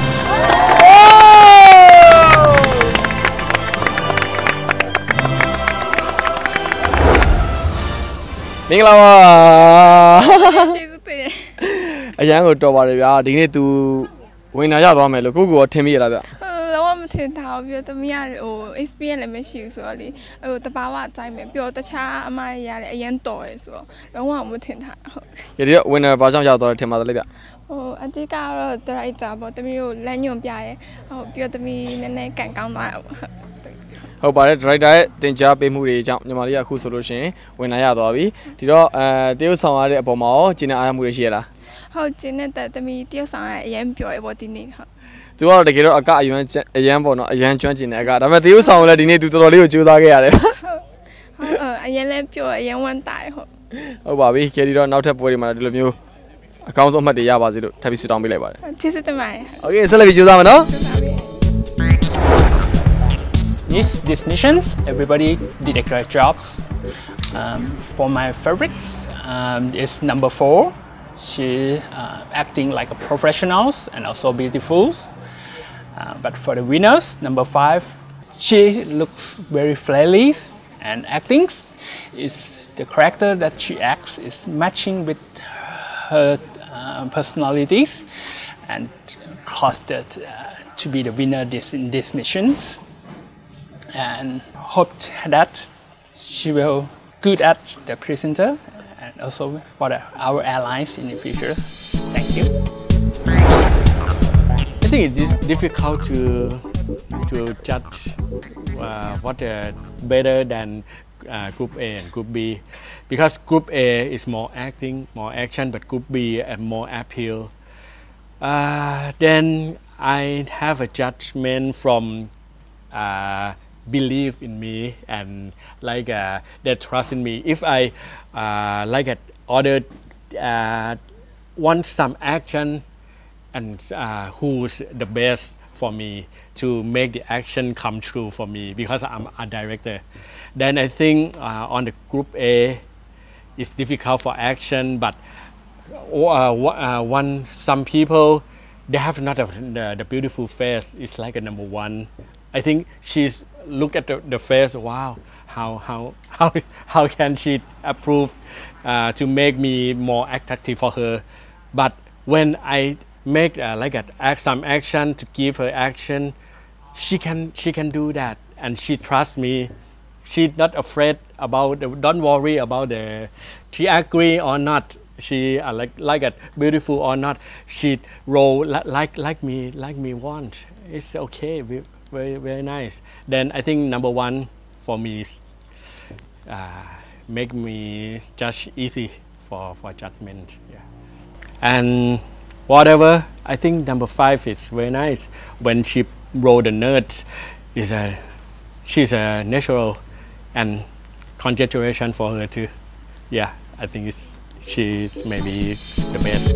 မင်္ဂလာပါကျေးဇူးတင်တယ်အရန်ကိုတော်ပါတယ်ဗျာဒီနေ့ तू ဝင်လာရသွားမယ်လို့ကိုကိုထင်မိရလားဗျလောမထင်တာပြောသမီးရဟို experience လည်းမရှိဘူးဆိုတော့လေဟိုတဘာဝအတိုင်းပဲပြောတခြားအမရရတယ်အရင်တော်ရယ်ဆိုတော့လုံးဝမထင်တာဟုတ်ဒီတော့ winner ဘာကြောင့်ရောက်သွားတယ်ထင်ပါတယ်လေဗျဟိုအတိကတော့ director ပေါ့သမီးတို့လမ်းညွှန်ပြရဲဟိုပြောသမီးနည်းနည်းကန်ကောင်းသွားတာပေါ့ဟုတ်ပါတယ် director ရဲ့တင် जा ပေးမှုတွေကြောင့်ညီမလေးကအခုဆိုလို့ရှိရင်ဝင်လာရသွားပြီဒီတော့အဲတရုတ်ဆောင်ရတဲ့အပေါ်မှာရောကျင်းနေအားမှုတွေရှိရလားဟုတ်ကျင်းတဲ့သမီးတရုတ်ဆောင်ရအရင်ပြောရပေါ့ဒီနေ့ဟုတ်သူကတော့တကယ်တော့အကအယွမ်းအယမ်းပေါ့နော်အယမ်းကျွမ်းကျင်တဲ့အကဒါပေမဲ့တရုတ်ဆောင်လည်းဒီနေ့သူတော်တော်လေးကိုကြိုးစားခဲ့ရတယ်ဟုတ်အရင်လည်းပြောအရင်ဝမ်းတာဟုတ်ဟုတ်ပါပြီကဲဒီတော့နောက်ထပ်ပွဲတွေမှာဒီလိုမျိုးအကောင်းဆုံးအမှတ်တွေရပါစေလို့ထပ်ပြီးဆုတောင်းပေးလိုက်ပါတယ်ကျေးဇူးတင်ပါတယ်โอเคဆက်လက်ပြီးကြိုးစားမယ်နော် These these missions, everybody did a great jobs. Um, for my favorites, um, is number four. She uh, acting like a professionals and also beautiful. Uh, but for the winners, number five, she looks very friendly and acting is the character that she acts is matching with her uh, personalities and caused it uh, to be the winner this in these missions. And hoped that she will good at the presenter and also for the, our allies in the future. Thank you. I think it's difficult to to judge uh, what uh, better than uh, Group A and Group B because Group A is more acting, more action, but Group B uh, more appeal. Uh, then I have a judgment from. Uh, believe in me and like uh, they trust in me. If I uh, like at other uh, want some action and uh, who's the best for me to make the action come true for me because I'm a director. Then I think uh, on the group A, it's difficult for action, but uh, uh, one some people they have not a, the, the beautiful face. It's like a number one. I think she's look at the, the face. Wow, how how how how can she approve uh, to make me more attractive for her? But when I make uh, like a, act some action to give her action, she can she can do that, and she trusts me. She's not afraid about the, don't worry about the she agree or not, she uh, like like it beautiful or not, she roll li like like me like me want. It's okay, very very nice. Then I think number one for me is uh, make me judge easy for for judgment. Yeah. And whatever, I think number five is very nice. When she roll the notes, is a she's a natural. And congratulations for her too. Yeah, I think it's, she's maybe the best.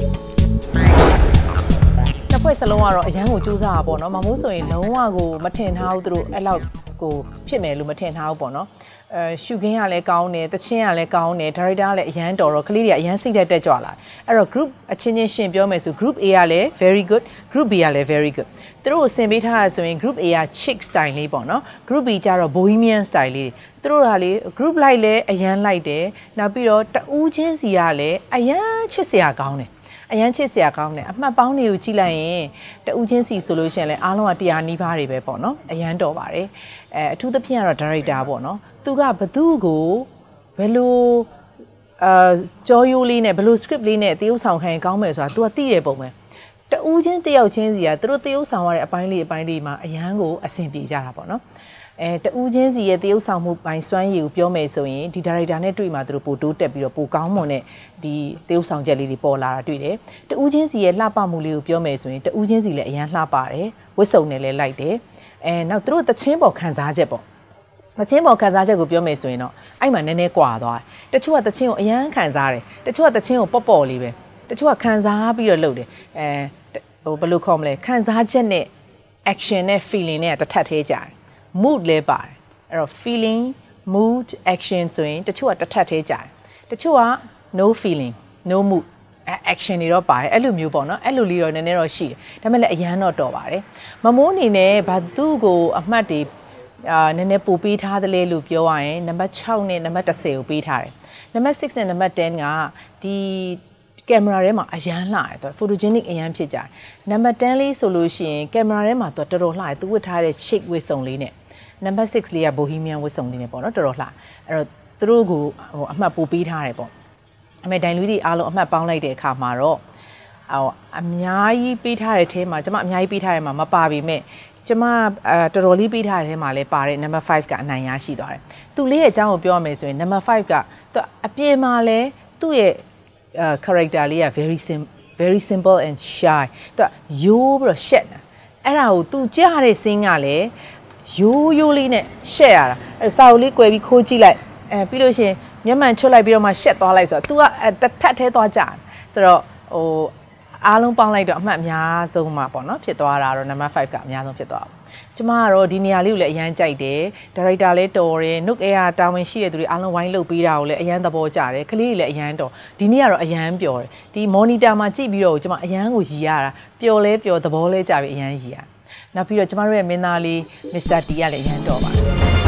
တစ်ဖွဲ့စလုံးကတော့အရန်ကိုကြိုးစားတာပေါ့နော်မမိုးဆိုရင်လုံးဝကိုမထင်ထားဘူးသူတို့အဲ့လောက်ကိုဖြစ်မယ်လို့မထင်ထားဘူးပေါ့နော်အဲရှုခင်းကလည်းကောင်းတယ်တချင်းကလည်းကောင်းတယ်ဒါရိုက်တာကလည်းအရန်တော်တော့ကလေးတွေကအရန်စိတ်တက်ကြွလာအဲ့တော့ group အချင်းချင်းရှင်ပြောမယ်ဆို group A ကလည်း very good group B ကလည်း very good သူတို့ကိုဆင်ပေးထားရဆိုရင် group A က chic style လေးပေါ့နော် group B ကျတော့ bohemian style လေးသူတို့ကလေ group လိုက်လဲအရန်လိုက်တယ်နောက်ပြီးတော့တဦးချင်းစီကလည်းအရန်ချစ်စရာကောင်းတယ်အရန်ချစ်စရာကောင်းတယ်အမှတ်ပေါင်းတွေကိုကြည့်လိုက်ရင်တဦးချင်းစီဆိုလို့ရှိရင်လည်းအားလုံးကတရားနီးပါးတွေပဲပေါ့နော်အရန်တော်ပါတယ်အဲအထူးသဖြင့်ကတော့ director ပေါ့နော်သူကဘသူ့ကိုဘယ်လိုအာကြောရိုးလေးနဲ့ဘယ်လို script လေးနဲ့တရုပ်ဆောင်ခိုင်းကောင်းမယ်ဆိုတာ तू ကသိတယ်ပုံပဲတဦးချင်းတယောက်ချင်းစီကသူတို့တရုပ်ဆောင်ရတဲ့အပိုင်းလေးအပိုင်းလေးမှာအရန်ကိုအဆင်ပြေကြတာပေါ့နော်အဲတဦးချင်းစီရဲ့တရုပ်ဆောင်မှုပိုင်းစွမ်းရည်ကိုပြောမယ်ဆိုရင်ဒီ director နဲ့တွေ့မှသူတို့ပိုတိုးတက်ပြီးတော့ပိုကောင်းမွန်တဲ့ဒီတရုပ်ဆောင်ချက်လေးတွေပေါ်လာတာတွေ့တယ်တဦးချင်းစီရဲ့လှပမှုလေးကိုပြောမယ်ဆိုရင်တဦးချင်းစီလည်းအရန်လှပတယ်ဝတ်စုံနဲ့လည်းလိုက်တယ်အဲနောက်သူတို့တချင်းပေါ်ခံစားချက်ပေါ့တချင်းပေါ်ခံစားချက်ကိုပြောမယ်ဆိုရင်တော့အဲ့မှာနည်းနည်းကွာသွားတယ်တချို့ကတချင်းကိုအရန်ခံစားတယ်တချို့ကတချင်းကိုပေါ့ပေါ့လေးပဲတချို့ကခံစားပြီးတော့လုပ်တယ်အဲဟိုဘယ်လိုခေါ်မလဲခံစားချက်နဲ့ action နဲ့ feeling နဲ့တစ်ထပ်သေးကြတယ် mood လဲပါတယ်အဲ့တော့ feeling mood action ဆိုရင်တချို့ကတစ်ထပ်သေးကြတယ်တချို့က no feeling no mood action တွေတော့ပါတယ်အဲ့လိုမျိုးပေါ့နော်အဲ့လိုလေးတော့နည်းနည်းတော့ရှိတယ်ဒါပေမဲ့လည်းအရန်တော့တော်ပါတယ်မမိုးအနေနဲ့ဘာသူ့ကိုအမှတ်တွေအာနည်းနည်းပို့ပေးထားတယ်လို့ပြောရရင်နံပါတ်၆နဲ့နံပါတ်၁၀ကိုပေးထားတယ်နံပါတ်၆နဲ့နံပါတ်၁၀ကဒီကင်မရာထဲမှာအရန်လှတယ်သူ photogenic အရန်ဖြစ်ကြတယ်နံပါတ်၁၀လေးဆိုလို့ရှိရင်ကင်မရာထဲမှာသူတော်တော်လှတယ်သူဝတ်ထားတဲ့ chic ဝတ်စုံလေးနဲ့နံပါတ်၆လေးက bohemian ဝတ်စုံလေးနဲ့ပေါ့နော်တော်တော်လှအဲ့တော့သူတို့ကိုဟိုအမှတ်ပို့ပေးထားတယ်ပေါ့အမေဒိုင်လူတွေအားလုံးအမှတ်ပေါင်းလိုက်တဲ့အခါမှာတော့ဟိုအများကြီးပေးထားတဲ့အထဲမှာကျွန်မအများကြီးပေးထားတဲ့မှာမပါပေမဲ့ကျွန်မအဲတော်တော်လေးပေးထားတဲ့ထဲမှာလည်းပါတဲ့ number five ကအနိုင်ရရှိသွားတယ်သူလေးရဲ့အကြောင်းကိုပြောရမယ်ဆိုရင် number five ကသူအပြင်မှာလည်းသူ့ရဲ့ character လေးက very simple very simple and shy သူရိုးပြီးတော့ရှက်တာအဲ့ဒါကိုသူကြားတဲ့ scene ကလည်းရိုးရိုးလေးနဲ့ရှက်ရတာအဲစာအုပ်လေး꿰ပြီးခိုးကြည့်လိုက်အဲပြီးလို့ရှိရင်မျက်မှန်ချွတ်လိုက်ပြီးတော့မှရှက်သွားလိုက်ဆိုတော့ तू ကတစ်ထပ်ထဲသွားကြတယ်ဆိုတော့ဟိုအားလုံးပေါင်းလိုက်တော့အမှတ်အများဆုံးမှာပေါ့နော်ဖြစ်သွားတာတော့ number five ကအများဆုံးဖြစ်သွားတာကျမကတော့ဒီနေရာလေးကိုလည်းအရန်ကြိုက်တယ်ဒါရိုက်တာလည်းတော်တယ်နှုတ်အဲတာဝန်ရှိတဲ့သူတွေအားလုံးဝိုင်းလုပ်ပေးတာကိုလည်းအရန်သဘောကျတယ်ကလေးတွေလည်းအရန်တော်ဒီနေ့ကတော့အရန်ပျော်တယ်ဒီ monitor မှာကြည့်ပြီးတော့ကျမအရန်ကိုရည်ရတာပျော်လဲပျော်သဘောလဲကြပြီးအရန်ရည်ရနောက်ပြီးတော့ကျမတို့ရဲ့မင်းသားလေး Mister T ကလည်းအရန်တော်ပါတယ်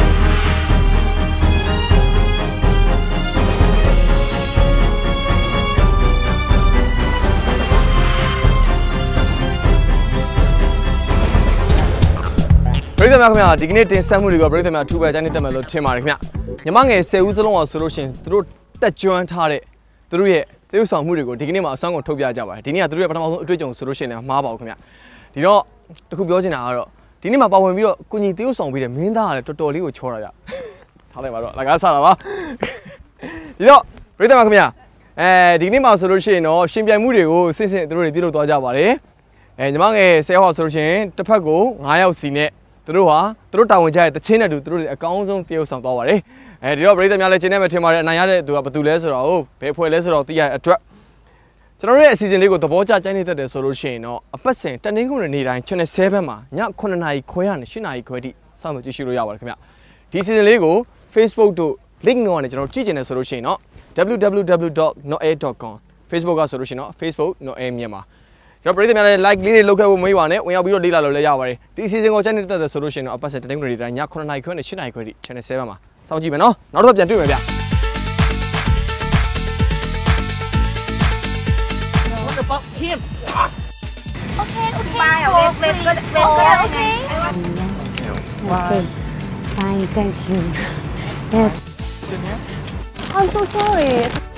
ပရိသတ်များခင်ဗျာဒီကနေ့တင်ဆက်မှုတွေကပရိသတ်များအထူးပဲအကြိုက်တက်မယ်လို့ထင်ပါတယ်ခင်ဗျညီမငယ်ဆယ်ဦးစလုံးအောင်ဆိုလို့ရှိရင်သူတို့တက်ကြွထားတဲ့သူတို့ရဲ့သရုပ်ဆောင်မှုတွေကိုဒီကနေ့မှာအဆောင်ကုန်ထုတ်ပြကြပါတယ်ဒီနေ့ကသူတို့ရဲ့ပထမဆုံးအတွေ့အကြုံဆိုလို့ရှိရင်လည်းမှားပါဘူးခင်ဗျဒီတော့တခုပြောချင်တာကတော့ဒီနေ့မှာပါဝင်ပြီးတော့ကိုကြီးသရုပ်ဆောင်ပြီးတဲ့မင်းသားကလည်းတော်တော်လေးကိုချောတာရထားလိုက်ပါတော့လကားစားတာပါဒီတော့ပရိသတ်များခင်ဗျအဲဒီကနေ့မှာဆိုလို့ရှိရင်တော့ရှင်ပြိုင်မှုတွေကိုစစ်စစ်သူတို့တွေပြုလုပ်သွားကြပါတယ်အဲညီမငယ်ဆယ်ဟောဆိုလို့ရှိရင်တစ်ဖက်ကို၅ယောက်စီနဲ့သူတို့ဟာသူတို့တာဝန်ကျတဲ့တချင်းတဲ့သူသူတို့အကောင်းဆုံးတရုပ်ဆောင်သွားပါတယ်အဲဒီတော့ပရိသတ်များလည်းကျင်းနေမှထင်ပါတယ်အနိုင်ရတဲ့သူကဘယ်သူလဲဆိုတော့ဟုတ်ဘယ်ဖွဲ့လဲဆိုတော့သိရတဲ့အတွက်ကျွန်တော်ရဲ့အစီအစဉ်လေးကိုသဘောကျကြိုက်နေတတ်တယ်ဆိုလို့ရှိရင်တော့အပတ်စဉ်တနင်္ဂနွေနေ့တိုင်း channel seven မှာညnineနာရီခွဲကနေeightနာရီခွဲထိစောင့်မျှော်ကြည့်ရှုလို့ရပါတယ်ခင်ဗျဒီအစီအစဉ်လေးကို Facebook တို့ link တို့ကနေကျွန်တော်ကြည့်ကျင်တယ်ဆိုလို့ရှိရင်တော့ w w w dot notair dot com Facebook ကဆိုလို့ရှိရင်တော့ Facebook notair မြန်မာကျွန်တော်ပြည်သူများလည်း like လေးတွေလုပ်ခဲ့ဖို့မွေးပါနဲ့ဝင်ရောက်ပြီးတော့လေ့လာလို့လည်းရပါတယ်ဒီအစီအစဉ်ကိုကြိုက်နေတတ်တယ်ဆိုလို့ရှိရင်တော့အပတ်စဉ်တနင်္ဂနွေနေ့တိုင်းညnineနာရီခွဲနဲ့eightနာရီခွဲထိ channel seven မှာစောင့်ကြည့်မယ်နော်နောက်တော့ပြန်တွေ့မယ်ဗျ Okay, okay. Bye. Wait, wait, wait, wait. Okay. Okay. Fine, thank you. Yes. I'm so sorry.